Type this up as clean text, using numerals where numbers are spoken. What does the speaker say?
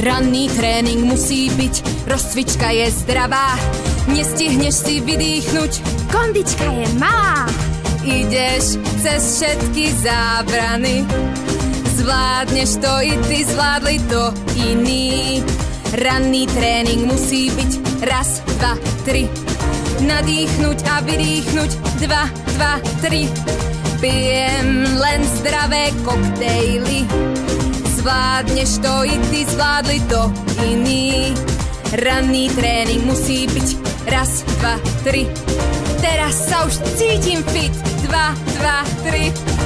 Ranný tréning musí byť, rozcvička je zdravá. Nestihneš si vydýchnuť, kondička je malá. Ideš cez všetky zábrany, zvládneš to i ty, zvládli to iní. Ranný tréning musí byť raz, dva, tri. Nadýchnuť a vydýchnuť, 2, 2, 3. Pijem len zdravé koktejly, zvládneš to i ty, zvládli to iní. Ranný tréning musí byť raz, 2, 3. Teraz sa už cítim fit, 2, 2, 3.